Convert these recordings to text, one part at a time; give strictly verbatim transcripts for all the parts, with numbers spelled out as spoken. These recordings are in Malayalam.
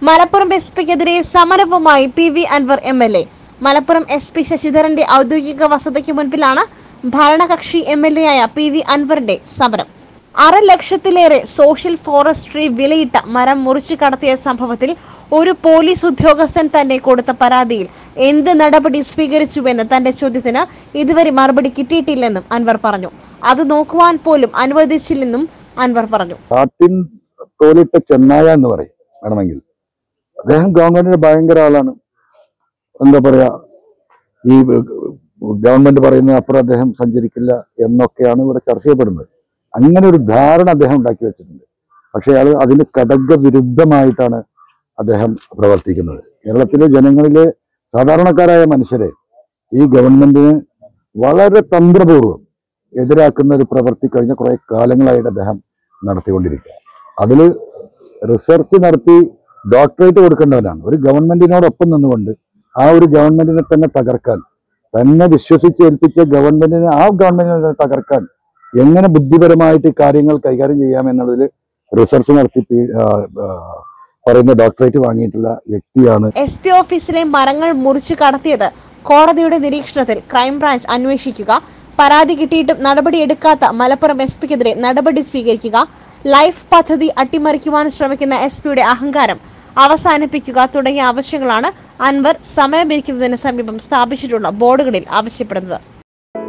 മലപ്പുറം എസ് പിക്കെതിരെ സമരവുമായി P V Anvar M L A. Malappuram S P ശശിധരന്റെ ഔദ്യോഗിക വസതിക്ക് മുൻപിലാണ് ഭരണകക്ഷി എം എൽ എ ആയ പി വി അൻവറിന്റെ സമരം. അര ലക്ഷത്തിലേറെ സോഷ്യൽ ഫോറസ്ട്രി വിലയിട്ട മരം മുറിച്ചു കടത്തിയ സംഭവത്തിൽ ഒരു പോലീസ് ഉദ്യോഗസ്ഥൻ തന്നെ കൊടുത്ത പരാതിയിൽ എന്ത് നടപടി സ്വീകരിച്ചുവെന്ന് തന്റെ ചോദ്യത്തിന് ഇതുവരെ മറുപടി കിട്ടിയിട്ടില്ലെന്നും അൻവർ പറഞ്ഞു. അത് നോക്കുവാൻ പോലും അനുവദിച്ചില്ലെന്നും അൻവർ പറഞ്ഞു. ചെന്നായ എന്ന് പറയും വേണമെങ്കിൽ അദ്ദേഹം ഗവൺമെന്റിന് ഭയങ്കര ആളാണ്. എന്താ പറയാ, ഈ ഗവൺമെന്റ് പറയുന്ന അപ്പുറം അദ്ദേഹം സഞ്ചരിക്കില്ല എന്നൊക്കെയാണ് ഇവിടെ ചർച്ച ചെയ്യപ്പെടുന്നത്. അങ്ങനെ ഒരു ധാരണ അദ്ദേഹം ഉണ്ടാക്കി വെച്ചിട്ടുണ്ട്. പക്ഷെ അത് അതിന് ഘടക വിരുദ്ധമായിട്ടാണ് അദ്ദേഹം പ്രവർത്തിക്കുന്നത്. കേരളത്തിലെ ജനങ്ങളിലെ സാധാരണക്കാരായ മനുഷ്യരെ ഈ ഗവൺമെന്റിന് വളരെ തന്ത്രപൂർവ്വം എതിരാക്കുന്ന ഒരു പ്രവൃത്തി കഴിഞ്ഞ കുറെ കാലങ്ങളായിട്ട് അദ്ദേഹം നടത്തിക്കൊണ്ടിരിക്കുക. അതിൽ റിസർച്ച് നടത്തി ഡോക്ടറേറ്റ് കൊടുക്കേണ്ടവരാണ്. ഒരു ഗവൺമെന്റിനോടൊപ്പം നിന്നുകൊണ്ട് ആ ഒരു ഗവൺമെന്റിനെ തന്നെ തകർക്കാൻ, തന്നെ വിശ്വസിച്ചേൽപ്പിച്ച ഗവൺമെന്റിനെ ആ ഗവൺമെന്റിനെ തകർക്കാൻ എങ്ങനെ ബുദ്ധിപരമായിട്ട് കാര്യങ്ങൾ കൈകാര്യം ചെയ്യാമെന്നുള്ളതിൽ റിസർച്ച് നടത്തി പറയുന്ന ഡോക്ടറേറ്റ് വാങ്ങിയിട്ടുള്ള വ്യക്തിയാണ്. എസ് പി ഓഫീസിലെ മരങ്ങൾ മുറിച്ചു കടത്തിയത് കോടതിയുടെ നിരീക്ഷണത്തിൽ ക്രൈംബ്രാഞ്ച് അന്വേഷിക്കുക, പരാതി കിട്ടിയിട്ടും നടപടിയെടുക്കാത്ത മലപ്പുറം എസ് പിക്കെതിരെ നടപടി സ്വീകരിക്കുക, ലൈഫ് പദ്ധതി അട്ടിമറിക്കുവാൻ ശ്രമിക്കുന്ന എസ് പിയുടെ അഹങ്കാരം അവസാനിപ്പിക്കുക തുടങ്ങിയ ആവശ്യങ്ങളാണ് അൻവർ സമരമിരിക്കുന്നതിന് സമീപം സ്ഥാപിച്ചിട്ടുള്ള ബോർഡുകളിൽ ആവശ്യപ്പെടുന്നത്.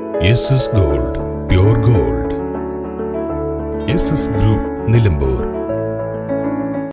Gold pure gold. S S group Nilambur.